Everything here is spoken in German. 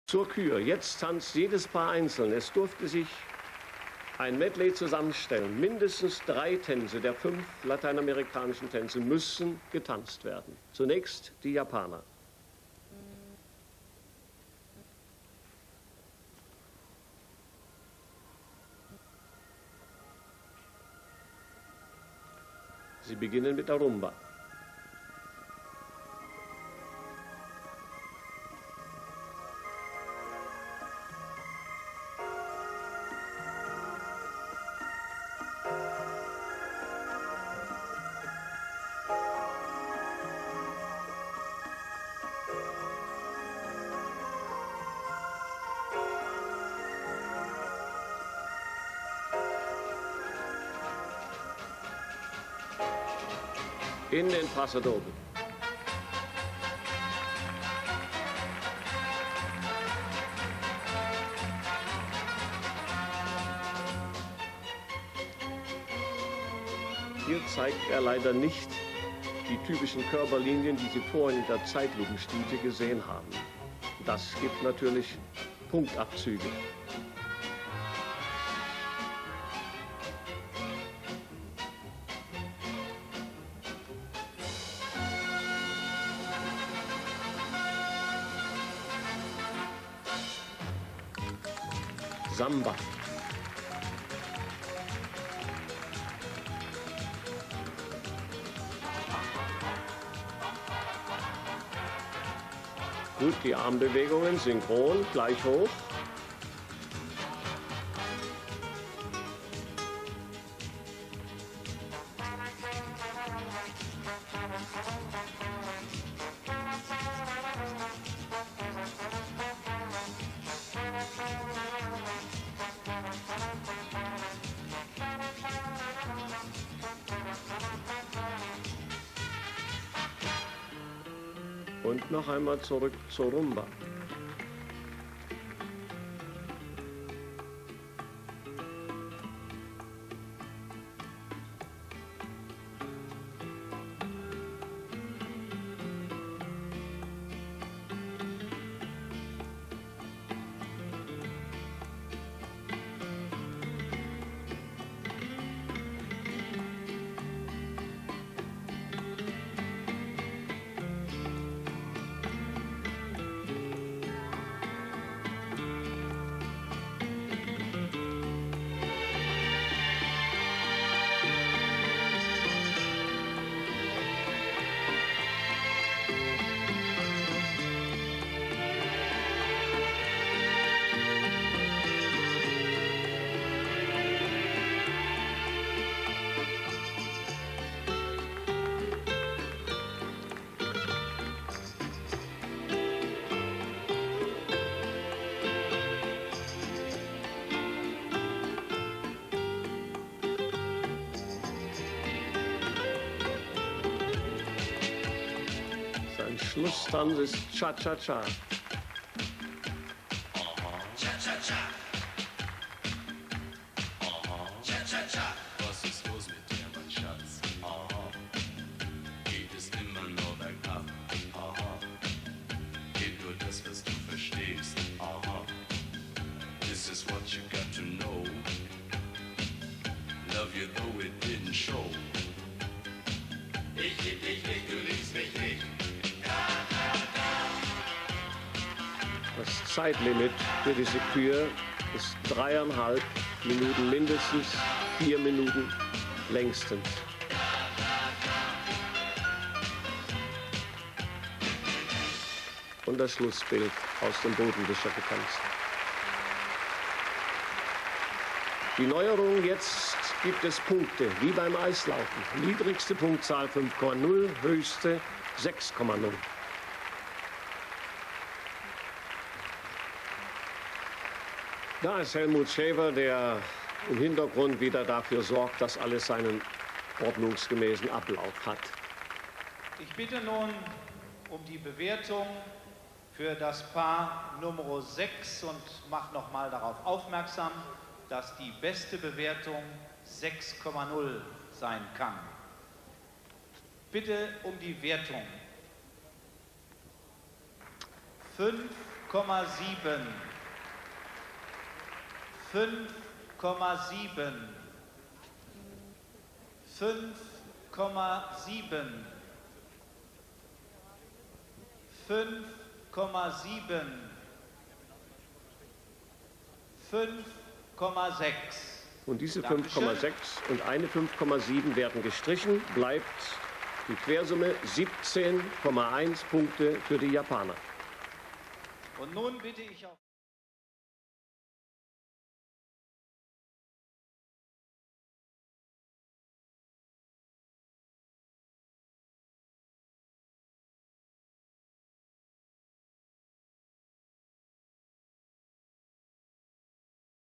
Zur Kür. Jetzt tanzt jedes Paar einzeln. Es durfte sich ein Medley zusammenstellen. Mindestens 3 Tänze der 5 lateinamerikanischen Tänze müssen getanzt werden. Zunächst die Japaner. Sie beginnen mit der Rumba. In den Paso Doble. Hier zeigt er leider nicht die typischen Körperlinien, die Sie vorhin in der Zeitlupenstiege gesehen haben. Das gibt natürlich Punktabzüge. Samba. Gut, die Armbewegungen synchron, gleich hoch. Und noch einmal zurück zur Rumba. Schlusstanz ist Cha-Cha-Cha. Cha-Cha-Cha. Cha-Cha-Cha. Was ist los mit dir, mein Schatz? Geht es immer nur bergab? Geht nur das, was du verstehst? This is what you got to know. Love you though it didn't show. Ich lieb dich nicht, du liebst mich nicht. Das Zeitlimit für diese Kür ist 3,5 Minuten mindestens, 4 Minuten längstens. Und das Schlussbild aus dem Bodenwischer getanzt. Die Neuerung, jetzt gibt es Punkte, wie beim Eislaufen. Niedrigste Punktzahl 5,0, höchste 6,0. Da ist Helmut Schäfer, der im Hintergrund wieder dafür sorgt, dass alles seinen ordnungsgemäßen Ablauf hat. Ich bitte nun um die Bewertung für das Paar Nummer 6 und mache noch mal darauf aufmerksam, dass die beste Bewertung 6,0 sein kann. Bitte um die Wertung. 5 5,7. 5,7. 5,7. 5,7. 5,6. Und diese 5,6 und eine 5,7 werden gestrichen, bleibt die Quersumme 17,1 Punkte für die Japaner. Und nun bitte ich auch